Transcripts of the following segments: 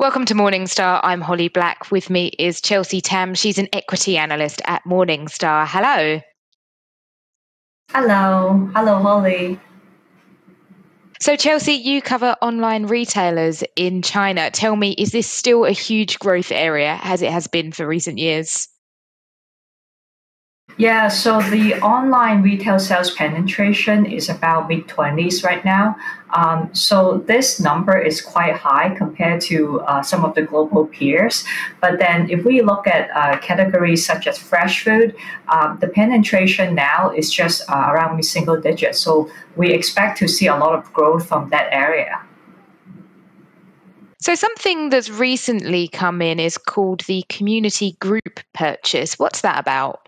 Welcome to Morningstar. I'm Holly Black. With me is Chelsea Tam. She's an equity analyst at Morningstar. Hello. Hello. Hello, Holly. So, Chelsea, you cover online retailers in China. Tell me, is this still a huge growth area as it has been for recent years? Yeah, so the online retail sales penetration is about mid-20s right now. So this number is quite high compared to some of the global peers. But then if we look at categories such as fresh food, the penetration now is just around single digits. So we expect to see a lot of growth from that area. So, something that's recently come in is called the community group purchase. What's that about?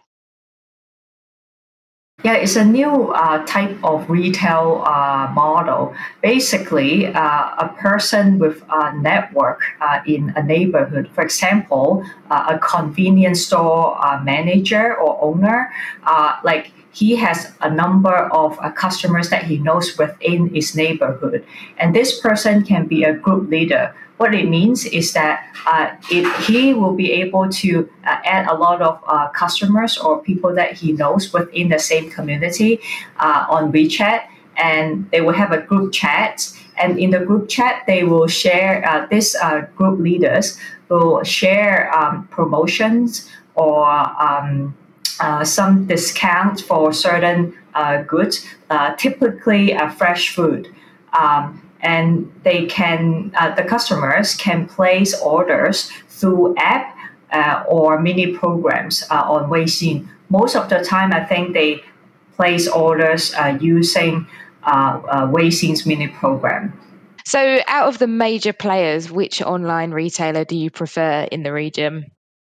Yeah, it's a new type of retail model. Basically, a person with a network in a neighborhood, for example, a convenience store manager or owner, like he has a number of customers that he knows within his neighborhood. And this person can be a group leader. What it means is that he will be able to add a lot of customers or people that he knows within the same community on WeChat, and they will have a group chat. And in the group chat, they will share, this group leaders will share promotions or some discounts for certain goods, typically fresh food. And the customers can place orders through app or mini programs on Weixin. Most of the time, I think they place orders using Weixin's mini program. So, out of the major players, which online retailer do you prefer in the region?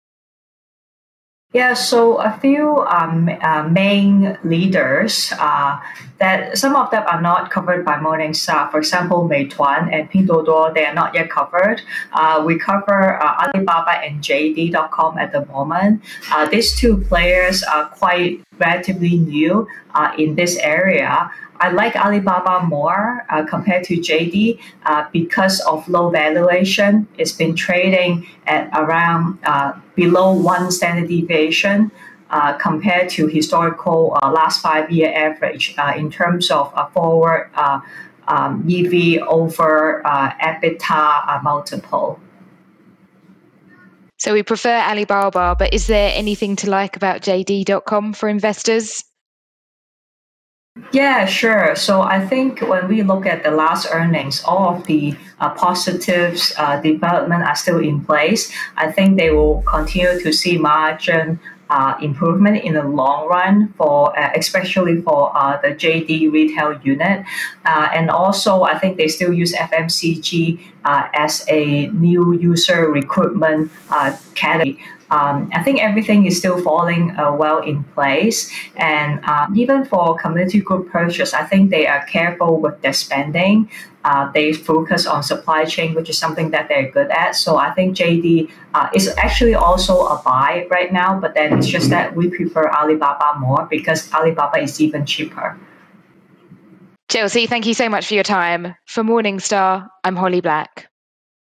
Yeah, so a few main leaders that some of them are not covered by Morningstar. For example, Meituan and Pinduoduo, they are not yet covered. We cover Alibaba and JD.com at the moment. These two players are quite relatively new in this area. I like Alibaba more compared to JD because of low valuation. It's been trading at around below one standard deviation compared to historical last 5 year average in terms of forward EV over EBITDA multiple. So we prefer Alibaba, but is there anything to like about JD.com for investors? Yeah, sure. So I think when we look at the last earnings, all of the positives development are still in place. I think they will continue to see margin improvement in the long run for especially for the JD retail unit. And also, I think they still use FMCG as a new user recruitment category. I think everything is still falling well in place. And even for community group purchase, I think they are careful with their spending. They focus on supply chain, which is something that they're good at. So I think JD is actually also a buy right now, but then it's just that we prefer Alibaba more because Alibaba is even cheaper. Chelsea, thank you so much for your time. For Morningstar, I'm Holly Black.